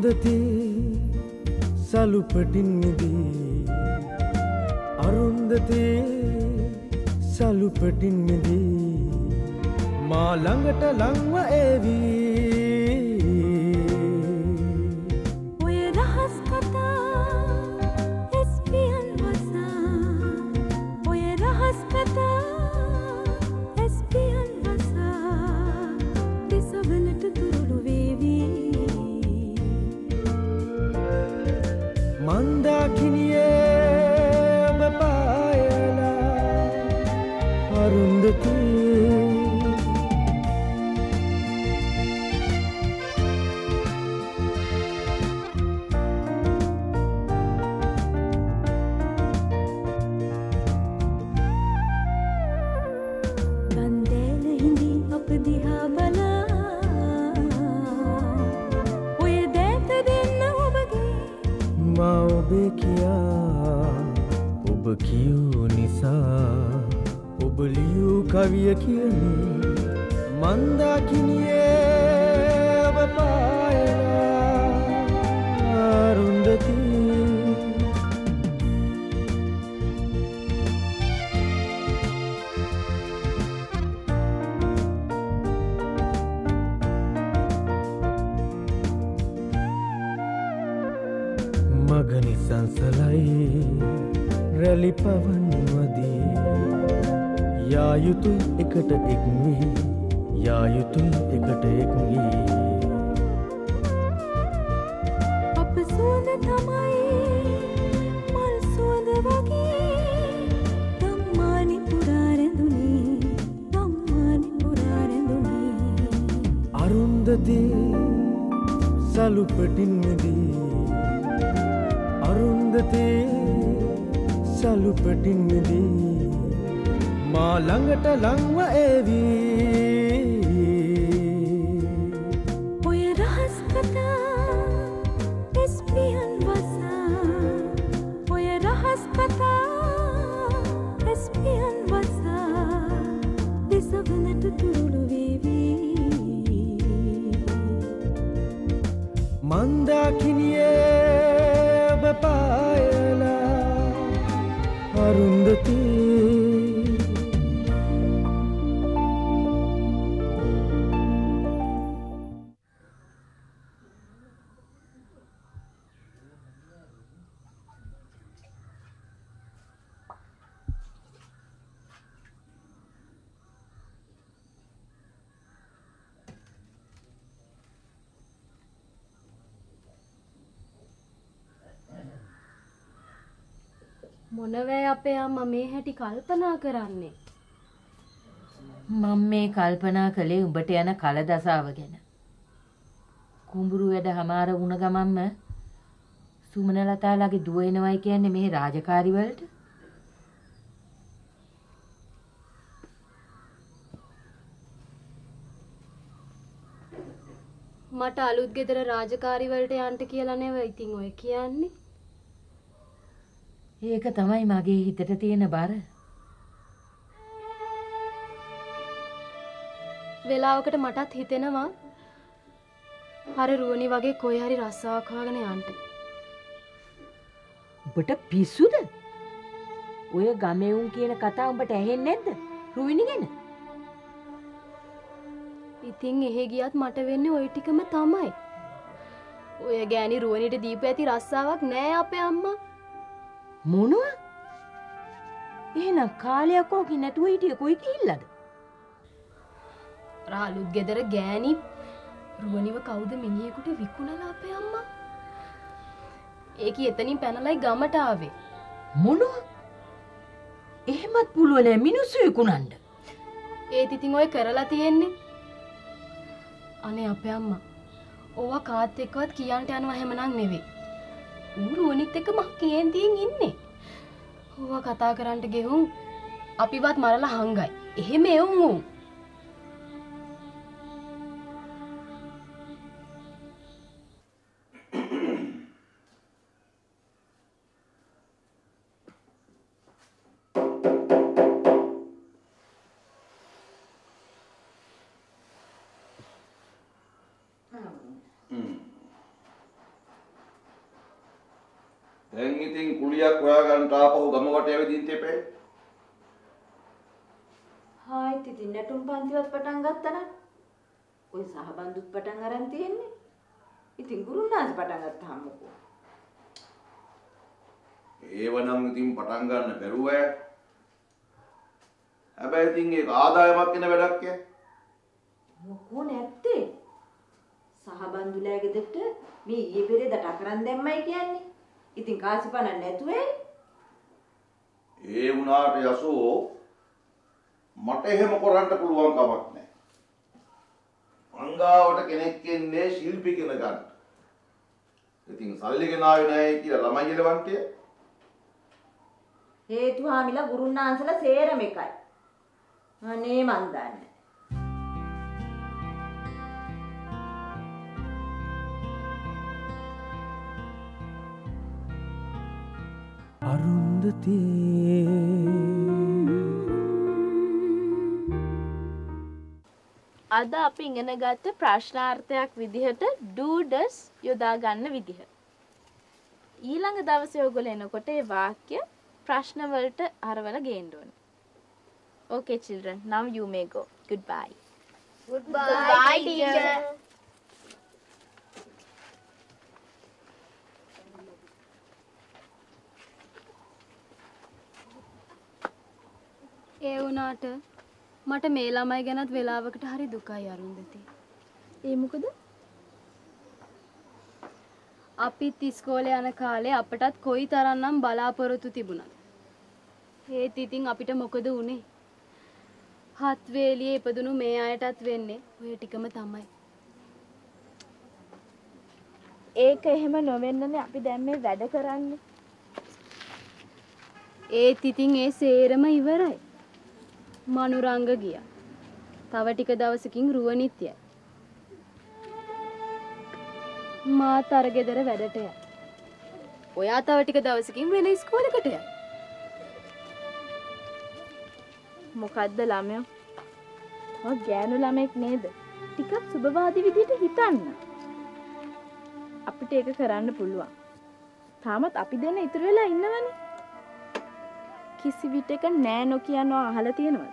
අරුන්දති සලුපටින් මිදී අරුන්දති සලුපටින් මිදී මා ළඟට ලංව ඒවී ඔය රහස් කතා එස්පියන් වසා ඔය රහස් කතා එස්පියන් වසා දෙසවලට තුරුළු වේවී මන්දාකිනියේ ඔබ පායලා අරුන්දති ඔබේ කියා ඔබ කියූ නිසා ඔබ ලියූ කවිය කියන්නේ මන්දාකිනියේ ඔබ පායලා අරුන්දති මගනි සංසලයි රැලි පවන්වදී යා යුතුයි එකට එක්වී යා යුතුයි එකට එක්වී අප සුවඳ තමයි මල් සුවඳ වගේ ධම්මානි පුරා රැඳුනි අරුන්දති සලුපටින් මිදී අරුන්දති සලුපටින් මිදී මා ළඟට ලංව ඒවී ඔය රහස් කතා එස්පියන් වසා ඔය රහස් කතා එස්පියන් වසා දෙසවලට තුරුළු වේවී මන්දාකිනියේ ඔබ පායලා අරුන්දති මොනවැ අපේ අම්මා මේ හැටි කල්පනා කරන්නේ? මම මේ කල්පනා කළේ උඹට යන කලදසාව ගැන. කුඹුරු වැඩ හමාර වුණ ගමන්ම සුමනලතාලාගේ දුව එනවයි කියන්නේ මේ රාජකාරි වලට. මට අලුත් ගෙදර රාජකාරි වලට යන්න කියලා නෙවෙයි ඉතින් ඔය කියන්නේ. ඒක තමයි මගේ හිතට තියෙන බර. වෙලාවකට මටත් හිතෙනවා අර රුවනි වගේ කොයි හරි රස්සාවක් හොයාගෙන යන්න. උඹට පිස්සුද? ඔය ගමේ උන් කියන කතා උඹට ඇහෙන්නේ නැද්ද? රුවිනි ගැන. ඉතින් එහෙ ගියත් මට වෙන්නේ ওই ටිකම තමයි. ඔය ගෑණි රුවනිට දීපු ඇති රස්සාවක් නෑ අපේ අම්මා. මොනවා? එහෙනම් කාලයක් ඕකේ නැතුව හිටිය කොයි කිල්ලද? රාලුත් ගෙදර ගෑණි රුවනිව කවුද මිනිහෙකුට විකුණලා අපේ අම්මා. ඒකී එතනින් පැනලයි ගමට ආවේ. මොනවා? එහෙමත් පුළුවන් මිනිස්සු විකුණන්න. ඒත් ඉතින් ඔය කරලා තියෙන්නේ. අනේ අපේ අම්මා. ඕවා කාත් එක්කවත් කියන්න යනවා හැමනම් නෙවෙයි. රුවනිත් එක්ක මහ කේන්තියෙන් ඉන්නේ. ඕවා කතා කරන්න ගෙහුම් අපිවත් මරලා හංගයි. එහෙම එවුන් උන්. දැන් ඉතින් කුලියක් හොයාගන්න ආපහු ගම වට යවිදින් තෙපේ. හායිත් ඉතින් නැටුම් පන්තිවත් පටන් ගත්තා නම් ඔය සහබන්දුත් පටන් අරන් තියෙන්නේ. ඉතින් ගුරුනාස් පටන් ගත්තාම මොකෝ? ඒවනම් ඉතින් පටන් ගන්න බැරුව ඈ. හැබැයි ඉතින් ඒක ආදායමක් වෙන වැඩක් ඈ. මොකෝ නැත්තේ? සහබන්දුලා ගෙදරට මේ ඊයේ පෙරේද ටකරන් දැම්මයි කියන්නේ. ඉතින් කාසිපණක් නැතුවේ? ඒ වුණාට යසෝ මට එහෙම කරන්න පුළුවන් කමක් නැහැ. අංගාවට කෙනෙක් එන්නේ ශිල්පී කෙන ගන්න. ඉතින් සල්ලි ගෙනාවේ නැහැ කියලා ළමයි එලවන්ටිය. හේතු හාමිලා ගුරුනාන්සලා සේරම එකයි. අනේ මන් දන්නේ. අරුන්දති අද අපි ඉගෙන ගත්ත ප්‍රශ්නාර්ථයක් විදිහට do's යොදා ගන්න විදිහ. ඊළඟ දවසේ ඔයගොල්ලෝ එනකොට ඒ වාක්‍ය ප්‍රශ්න වලට අරවලා ගේන්න ඕනේ. Okay children, now you may go. Goodbye. Goodbye, teacher. ඒ වුණාට මට මේ ළමයි ගැනත් වෙලාවකට හරි දුකයි අරුන්දති. ඒ මොකද? අපිත් ඉස්කෝලේ යන කාලේ අපටත් කොයි තරම්නම් බලාපොරොත්තු තිබුණාද. ඒත් ඉතින් අපිට මොකද වුනේ? හත් වේලියේ ඉපදුණු මේ අයටත් වෙන්නේ ඔය ටිකම තමයි. ඒක එහෙම නොවෙන්නනේ අපි දැන් මේ වැඩ කරන්නේ. ඒත් ඉතින් ඒ සේරම ඉවරයි. මනුරංග ගියා. තව ටික දවසකින් රුවනිත් යයි. මාත් අර ගෙදර වැඩට යයි. ඔයා තව ටික දවසකින් වෙන ඉස්කෝලේකට යයි. මොකද්ද ළමයෝ? ඔය ගෑනු ළමෙක් නේද? ටිකක් සුබවාදී විදිහට හිතන්න. අපිට ඒක කරන්න පුළුවන්. තාමත් අපි දෙන්න ඉතුරු වෙලා ඉන්නවනේ. කිසි විටක නෑ නොකියනවා අහලා තියෙනවද?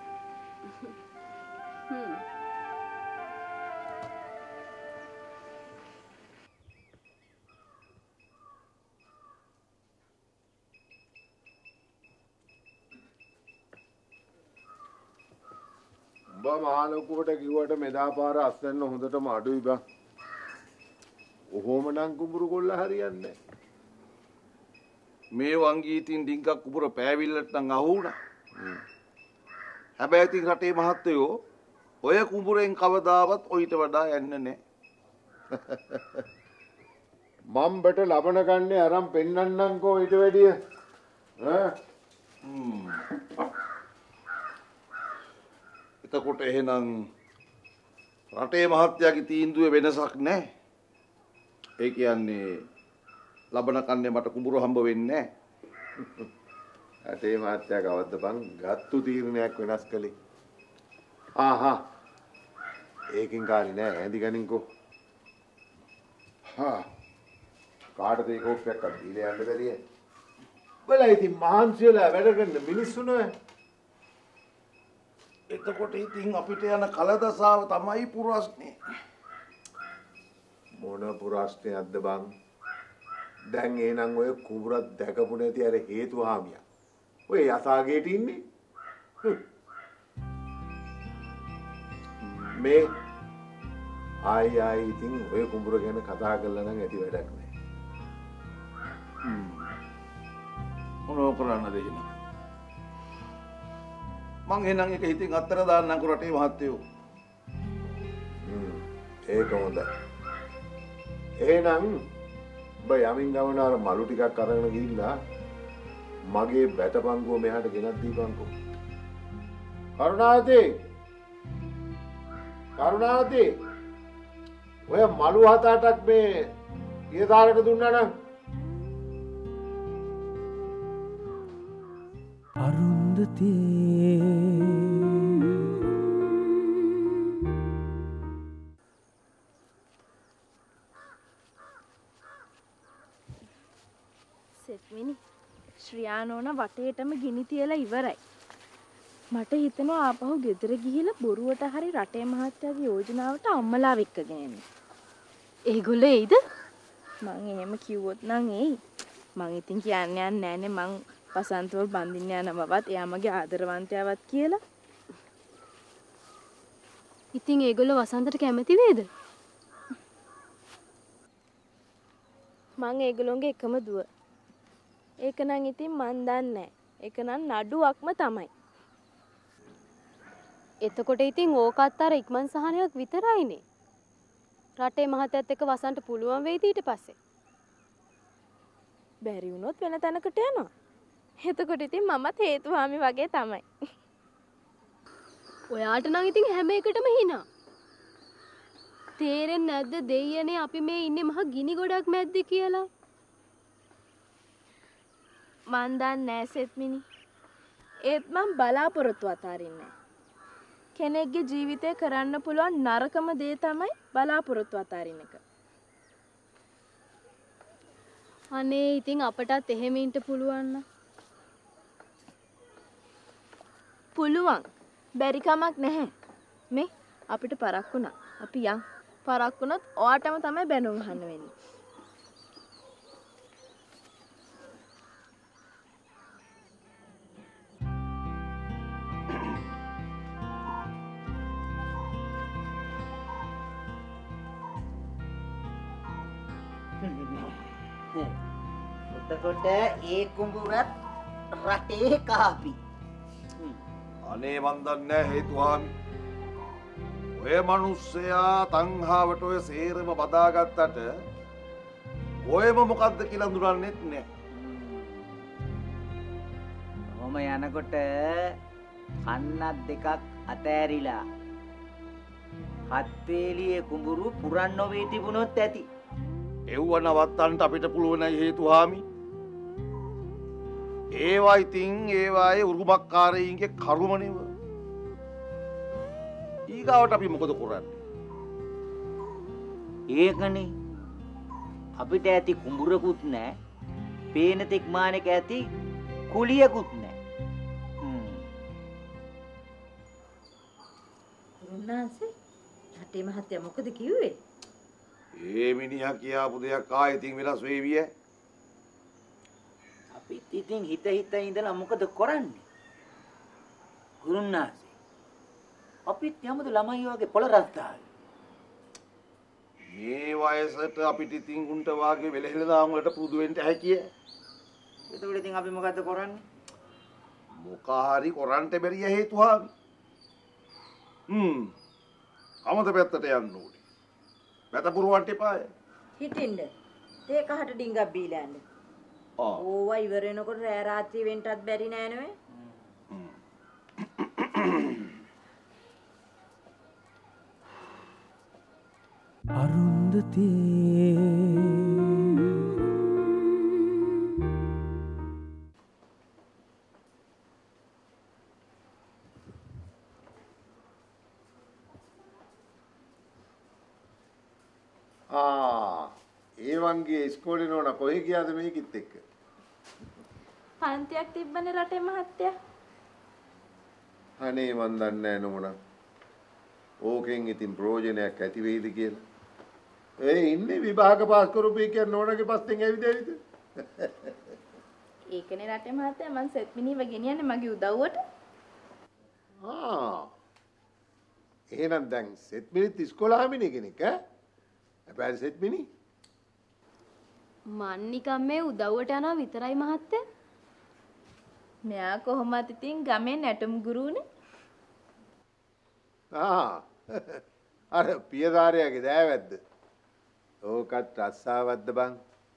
උඹ මහලොකුවට කිව්වට මෙදා පාර අස්වැන්න හොඳටම අඩුයි බං. ඔහොම නම් කුඹුරු කොල්ල හරියන්නේ මේ වංගීතින් ඩිංගක් කුඹුර පෑවිල්ලට නම් අහු වුණා. හැබැයි ඉතින් රටේ මහත්තයෝ ඔය කුඹුරෙන් කවදාවත් ඔయిత වඩා යන්නේ නැහැ. මම් බට ලබන ගන්නේ අරන් පෙන්නන්නම්කෝ ඊට වැඩිය. ඈ එතකොට එහෙනම් රටේ මහත්තයාගේ තීන්දුවේ වෙනසක් නැහැ. ඒ කියන්නේ ලබන කන්නේ මට කුඹුර හම්බ වෙන්නේ නැහැ. රටේ මහත්තයා කවද්ද බං ගත්තු තීරණයක් වෙනස් කළේ? ආහා. ඒකින් කාලේ නෑ ඇඳි ගනින්කෝ. හා. කාටද ඒ කෝප්පයක් අදීලා යන්න බැරිය? බලයි ඉතින් මහන්සි වෙලා වැඩ කරන මිනිස්සු නෑ. එතකොට ඉතින් අපිට යන කලදසාව තමයි පුරස්නේ. මොන පුරස්නයක්ද බං? දැන් එහෙනම් ඔය කුඹුරක් දැකපු නැති අර හේතු හාමියා. ඔය යසාගේට ඉන්නේ. මේ ආයි ඉතින් ඔය කුඹුර ගැන කතා කරලා නම් ඇති වැඩක් නෑ. මොනව කරන්නද එහෙනම්? මං එහෙනම් ඒක හිතින් අත්තර දාන්නම් රටේ මහත්තයෝ. ඒක හොඳයි. එහෙනම් ඔබ යමින් ගමන අර මලු ටිකක් අරගෙන ගිහිල්ලා මගේ බැටපංගුව මෙහාට ගෙනත් දීපන්කෝ. කරුණාවතී ඔය මලු 7-8ක් මේ ඊතාලට දුන්නා නම් අරුන්දති සෙත්මිනි ශ්‍රියා නෝනා වටේටම ගිනි තියලා ඉවරයි. මට හිතෙනවා ආපහු ගෙදර ගිහිල්ලා බොරුවට හරි රටේ මහත්තයාගේ යෝජනාවට අම්මලා වෙක්කගෙන එන්න. ඒගොල්ලෝ එයිද? මං එහෙම කිව්වොත් නම් එයි. මං ඉතින් කියන්නේ නෑනේ මං වසන්තවල් බඳින්න යන බවත් එයා මගේ ආදරවන්තයාවත් කියලා. ඉතින් ඒගොල්ලෝ වසන්තට කැමති වේද? මං ඒගොල්ලෝගේ එකම දුව. ඒක නම් ඉතින් මන් දන්නේ නෑ. ඒක නම් නඩුවක්ම තමයි. එතකොට ඉතින් ඕකත් අර ඉක්මන් සහනයක් විතරයිනේ. රටේ මහත්තයත් එක්ක වසන්ට පුළුවන් වෙයිද ඊට පස්සේ? බැරි වුණොත් වෙන තැනකට යනවා. එතකොට ඉතින් මමත් හේතුවාමි වගේ තමයි. ඔයාට නම් ඉතින් හැම එකටම හිනා. තේරෙන්නේ නැද්ද දෙයියනේ අපි මේ ඉන්නේ මහ ගිනි ගොඩක් මැද්දේ කියලා? මන් දන්නේ නෑ සෙත්මිනි. ඒත් මං බලාපොරොත්තු අතාරින්නේ නෑ. කෙනෙක්ගේ ජීවිතේ කරන්න පුළුවන් නරකම දේ තමයි බලාපොරොත්තු අතාරින එක. අනේ ඉතින් අපටත් එහෙම ඉන්න පුළුවන් නම්. පුළුවන්. බැරි කමක් නැහැ. මේ අපිට පරක් වුණා. අපි යන්. පරක් වුණොත් ඔයාටම තමයි බැනුම් අහන්න වෙන්නේ. එතකොට ඒ කුඹුරත් රටේ කාපි. අනේ මන් දන්නේ හේතුවාමි. ඔය මිනිස්සයා තංහාවට ඔය සේරම බදාගත්තට ඔයම මොකද්ද කියලා හඳුනන්නෙත් නෑ. ඔහොම යනකොට කන්නත් දෙකක් අතෑරිලා හත්වේලියේ කුඹුරු පුරන් නොවේ තිබුණොත් ඇති. එව්ව නවත්තන්න අපිට පුළුවනයි හේතුවාමි. ඒවා ඉතින් ඒවායේ උරුමකාරයින්ගේ කරුමනිව. ඊගාවට අපි මොකද කරන්නේ? ඒකනේ අපිට ඇති කුඹුරකුත් නෑ. පේන තෙක් මානෙක ඇති කුලියකුත් නෑ. කුරුණාන්සේ රටේ මහත්තයා මොකද කිව්වේ? ඒ මිනිහා කියාපු දෙයක් ආයෙත් වෙනස් වෙවිය. අපිත් ඉතින් හිත ඉඳලා මොකද කරන්නේ? ගුරුනාසේ අපිත් යමුද ළමයි වගේ පොළ රත්තාවේ. මේ වයසට අපිට ඉතින් උන්ට වාගේ වෙලහෙල දාම් වලට පුරුදු වෙන්න හැකිය. එතකොට ඉතින් අපි මොකද්ද කරන්නේ? මොකාරි කරන්ට බැරිය හේතුවාමි. අමත පැත්තට යන්න ඕනේ. වැත පුරවන්න එපාය. හිටින්න. තේ කහට ඩිංගක් බීලා යන්න. ඕවා ඉවර වෙනකොට රෑ රාත්‍රී වෙන්නටත් බැරි නෑ නෙවෙයි. අරුන්දති ඒ වන්ගේ ඉස්කෝලේ නෝනා කොහෙ ගියාද මේකිත් එක්ක? පන්තියක් තිබ්බනේ රටේ මහත්තයා. අනේ මන් දන්නේ නෑ නෝනා. ඕකෙන් ඉතින් ප්‍රයෝජනයක් ඇති වෙයිද කියලා. ඒ ඉන්නේ විභාග පාස් කරපු එක නෝනාගේ පස්සෙන් ඇවිදවිද? ඒකනේ රටේ මහත්තයා මං සෙත්මිනිව ගෙනියන්නේ මගේ උදව්වට. එහෙනම් දැන් සෙත්මිනිත් ඉස්කෝලාමිනේ කෙනෙක් ඈ? හැබැයි සෙත්මිනි මන් නිකන් මේ උදව්වට යනවා විතරයි මහත්තයා. මෙයා කොහොමද ඉතින් ගමේ නැටුම් ගුරුනේ? අර පියදාරයාගේ දෑවැද්ද. ඕකත් රස්සාවද්ද බං.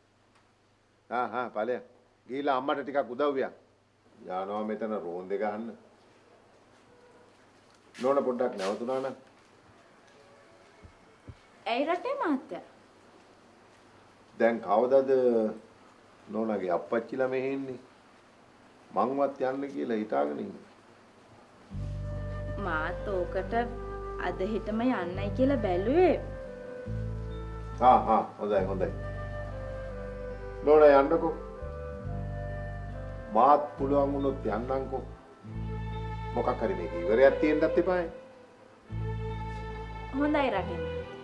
ඵලයන්. ගිහිල්ලා අම්මට ටිකක් උදව්වියක්. යනවා මෙතන රෝන්දේ ගහන්න. නෝන පොඩ්ඩක් නැවතුණා නම්. ඇයි රටේ මහත්තයා? දැන් කවදද නෝනාගේ අප්පච්චිලා මෙහෙ ඉන්නේ? මංවත් යන්න කියලා හිතාගෙන ඉන්නේ. මාත් ඕකට අද හෙටම යන්නයි කියලා බැලුවේ. හොඳයි. නෝනා යන්නකෝ. මාත් පුළුවන් වුණොත් යන්නම්කෝ. මොකක් හරි මේක ඉවරයක් තියෙන්නත් එපායි. හොඳයි රටේ.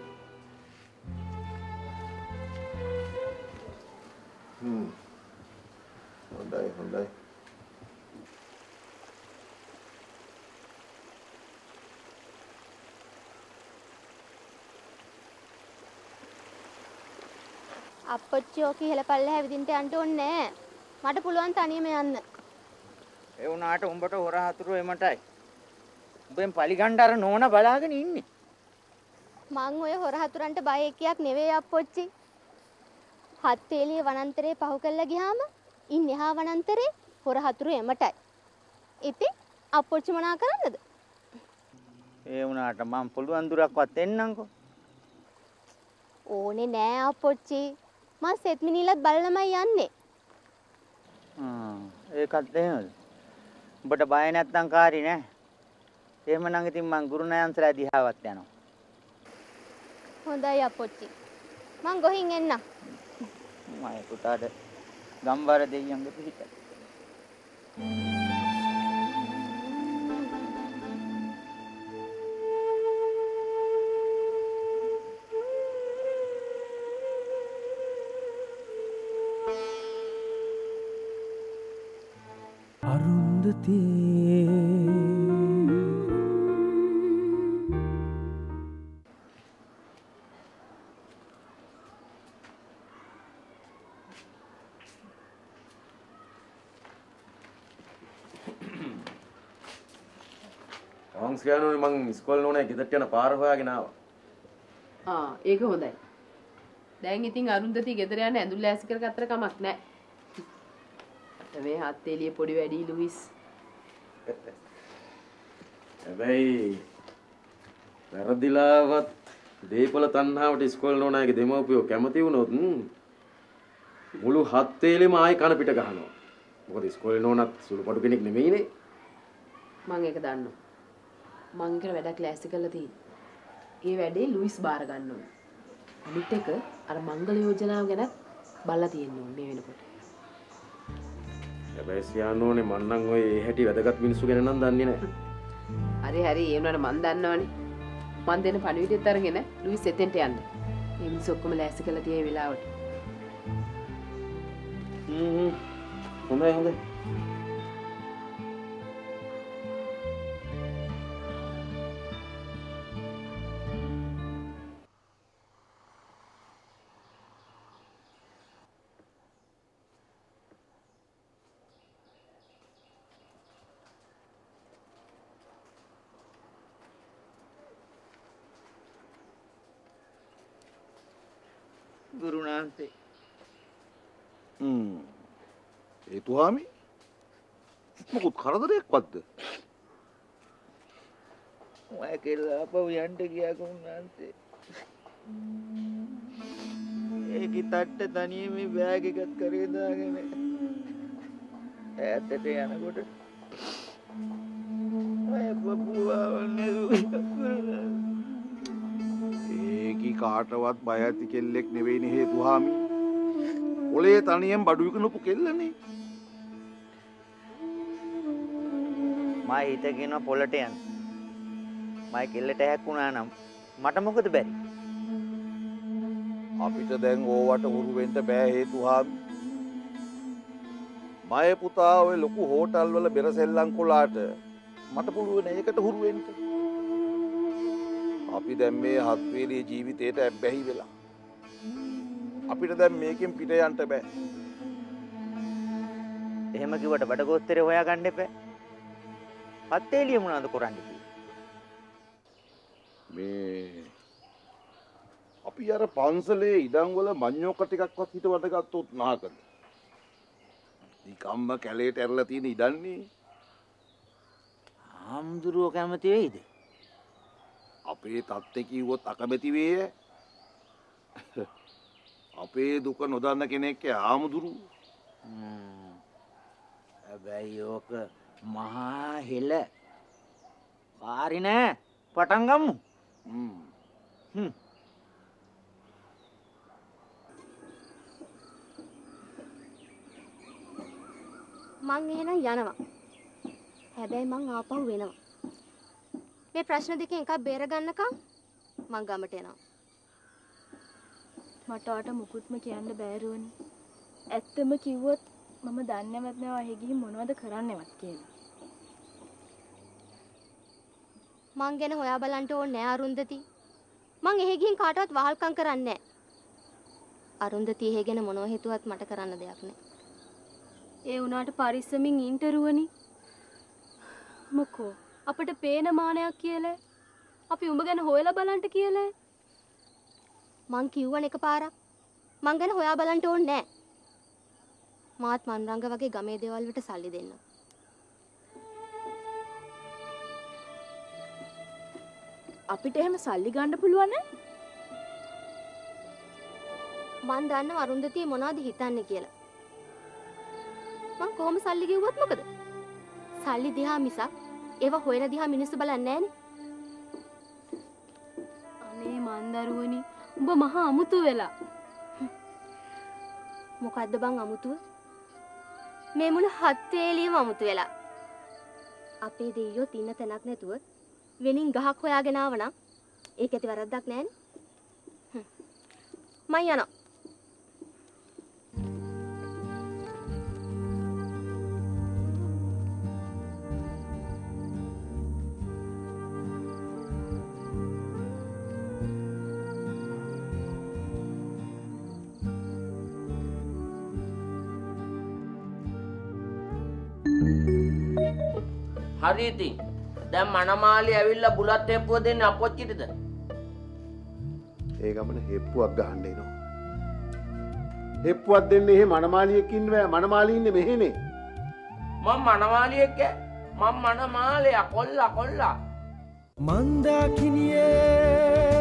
හොඳයි. අප්පච්චි ඕක ඉහළ පල්ලෙහා ඇවිදින්න යන්න ඕනේ නෑ. මට පුළුවන් තනියම යන්න. ඒ වුණාට උඹට හොර හතුරු එමටයි. උඹෙන් පලිගණ්ඩ අර නෝන බලාගෙන ඉන්නේ. මං ඔය හොර හතුරන්ට බය එකියක් නෙවෙයි අප්පච්චි. හත්වේලිය වනාන්තරේ පහු කරලා ගියාම ඉන් එහා වනාන්තරේ හොර හතුරු එමටයි. ඉතින් අප්පච්චි මොනා කරන්නද? ඒ වුණාට මම පුළුවන් දුරක්වත් එන්නම්කෝ. ඕනේ නෑ අප්පච්චි. මං සෙත් මිනිලත් බලලමයි යන්නේ. ඒකත් එහෙමද? උඹට බය නැත්තම් කාරි නෑ. එහෙමනම් ඉතින් මං ගුරුනායන්සලා දිහාවත් යනවා. හොඳයි අප්පච්චි. මං ගොහින් එන්නම්. මම පුතාට ගම්බර දෙයියන්ගේ පිහිට. අරුන්දති අවංස් ගෑනුනේ මං ඉස්කෝලේ නෝනේ ගෙදරට යන පාර හොයාගෙන ආවා. ඒක හොඳයි. දැන් ඉතින් අරුන්දති ගෙදර යන්න ඇඳුල් ලෑස්ති කරගත්තර කමක් නැහැ. මේ හත්තේලිය පොඩි වැඩි ලුයිස්. හැබැයි වැරදිලාවත් දීපල තණ්හාවට ඉස්කෝලේ නෝනාගේ දෙමව්පියෝ කැමති වුණොත් මුළු හත්තේලියම ආයි කන පිට ගහනවා. මොකද ඉස්කෝලේ නෝනත් සුළුපටු කෙනෙක් නෙමෙයිනේ. මං ඒක දන්නවා. මං කර වැඩක් ලෑස්ති කරලා තියෙන්නේ. ඒ වැඩේ ලුයිස් බාර ගන්න ඕනේ. අනිත් එක අර මංගල යෝජනාව ගැන බලලා තියෙන්න ඕනේ මේ වෙනකොට. හැබැයි සියානෝනේ මන් නම් ඔය හැටි වැදගත් මිනිස්සු ගැන නම් දන්නේ නැහැ. හරි ඒ වුණාට මං දන්නවනේ. මං දෙන පණිවිඩයත් අරගෙන ලුයිස් එතෙන්ට යන්න. මේ මිනිස්සු ඔක්කොම ලෑස්ති කරලා තියෙන වෙලාවට. හොඳයි. ගුරුනාන්සේ. ඒතුහාමි මොකුත් කරදරයක්වත්ද? මම කියලා අපව යන්න ගියා ගුරුනාන්සේ. ඒකි තට්ට තනියම මේ බෑග් එකත් කරේ දාගෙන ඈතට යනකොට මම බබුවා ඒකි කාටවත් බය ඇති කෙල්ලෙක් නෙවෙයිනේ හේතුහාමි. ඔලේ තනියෙන් බඩු විකුණපු කෙල්ලනේ. මම හිතගෙන පොළට යන්න. මම කෙල්ලට හැක්කුණා නම් මට මොකද බැරි? අපිට දැන් ඕවට හුරු වෙන්න බෑ හේතුහාමි. මගේ පුතා ඔය ලොකු හෝටල් වල බෙර සෙල්ලම් කොලාට මට පුළුවන් ඒකට හුරු වෙන්න. අපි දැන් මේ හත්වේලියේ ජීවිතේට ඇබ්බැහි වෙලා. අපිට දැන් මේකෙන් පිට යන්න බෑ. එහෙම කිව්වට බඩගෝස්තරේ හොයාගන්න එපා. හත්වේලිය මොනවද කරන්නේ? මේ අපි අර පන්සලේ ඉඩම් වල මඤ්ඤොක්ක ටිකක්වත් හිටවට ගත්තොත් නාකද? නිකම්ම කැලේට ඇරලා තියෙන ඉඩන්නේ. ආම්දුරුව කැමති වෙයිද? අපේ තත්ත්වය කිව්වොත් අකමැති වේය. අපේ දුක නොදන්න කෙනෙක් ආමුදුරු. හැබැයි ඕක මහා හෙල. පාරි නෑ. පටන් ගමු. මං එහෙනම් යනවා. හැබැයි මං ආපහු වෙනවා. මේ ප්‍රශ්න දෙකෙන් එකක් බේරගන්නකම් මං ගමට එනවා. මට ඔයාට මුකුත්ම කියන්න බෑරුවනේ. ඇත්තම කිව්වොත් මම දන්නේවත් නෑ ඔයා ගිහින් මොනවද කරන්නේවත් කියලා. මං ගැන හොයා බලන්න ඕනේ නෑ අරුන්දති. මං එහෙ ගිහින් කාටවත් වහල්කම් කරන්නේ නෑ. අරුන්දති එහෙ ගැන මොනව හිතුවත් මට කරන්න දෙයක් නෑ. ඒ උනාට පරිස්සමින් ඉන්ටරුවනි. මොකෝ අපිට පේන මානයක් කියලා අපි උඹ ගැන හොයලා බලන්න කියලා. මං කිව්වනේ එකපාරක් මං ගැන හොයා බලන්න ඕනේ නෑ. මාත් මන්රංග වගේ ගමේ දේවල් වලට සල්ලි දෙන්න. අපිට එහෙම සල්ලි ගන්න පුළුවන් නේ? මං දන්නව අරුන්දතිය මොනවද හිතන්නේ කියලා. මං කොහොම සල්ලි ගෙව්වත් මොකද? සල්ලි දිහා මිසක් ඒව හොයන දිහා මිනිස්සු බලන්නේ නෑනේ. අනේ මන්දරුවනි උඹ මහා අමුතු වෙලා. මොකද්ද බං අමුතුව? මේ මුළු හත්වේලියම අමුතු වෙලා. අපේ දෙයියෝ තින්න තැනක් නැතුව වෙනින් ගහක් හොයාගෙන ආවනම් ඒක ඇති වැරද්දක් නෑනේ. මං යනවා. හරි ඉතින්. දැන් මනමාලි ඇවිල්ලා බුලත් හෙප්පුව දෙන්නේ අපොච්චිටද? ඒ ගමන හෙප්පුවක් ගහන්න එනවා. හෙප්පුවක් දෙන්නේ එහෙ මනමාලියෙක් ඉන්න බෑ. මනමාලි ඉන්නේ මෙහෙනේ. මම මනමාලියෙක් ඈ. මම මනමාලයා කොල්ලා. මන්දාකිනියේ